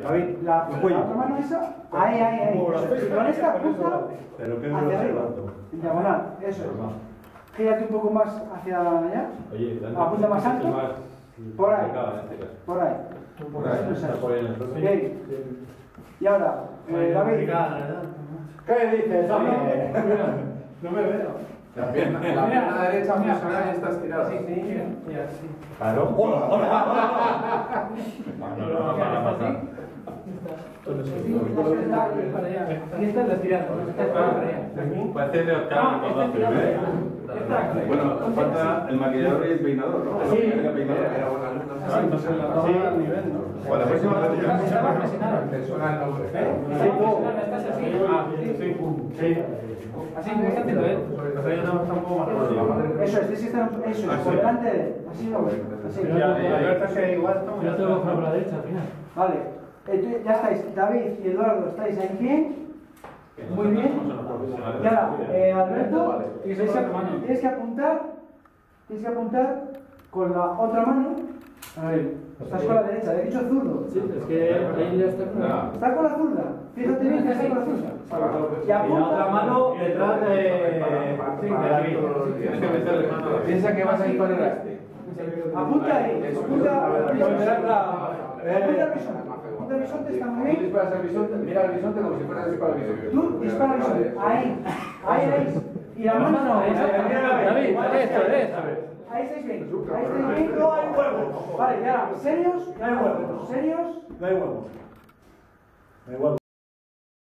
David, la otra mano esa, ahí. Con esta punta hacia arriba, en diagonal, eso es. Gírate un poco más hacia allá, apunta más alto, por ahí. Bien. Y ahora, David. ¿Qué dices? No me veo. La pierna derecha funciona y está estirada. Sí, mira, sí. Claro. Aquí está la estirada. Parece de Oscar. Bueno, falta el maquillador y el peinador, ¿no? Sí, el peinador. entonces la toma al nivel, ¿no? Bueno, la próxima vez Te suena el nombre. Estás así. Sí. Así me está haciendo él. Está un poco más rápido. Eso es, por delante de él. Así lo ves. Yo tengo que por la derecha al final. Vale. Ya estáis, David y Eduardo, estáis ahí bien. Muy bien. Y ahora, Alberto, tienes que apuntar con la otra mano. A ver, estás con la derecha, he dicho zurdo. Sí, es que ahí ya está. Está con la zurda. Fíjate bien que está con la zurda. Y apunta. Y la otra mano detrás de David. Tienes que meterle mano. Piensa que vas a ir para el este. Apunta ahí. Apunta al bisonte. Apunta al bisonte, está muy Tú bien. disparas al bisonte, mira al bisonte como si fuera a disparar al bisonte. Tú dispara al bisonte. Ahí. Y la mano. David, derecha. Ahí estáis bien. No hay huevos. Vale, ya. ¿Serios? No hay huevos. ¿Serios? No hay huevos.